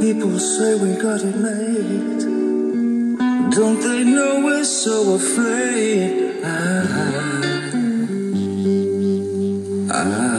People say we got it made. Don't they know we're so afraid?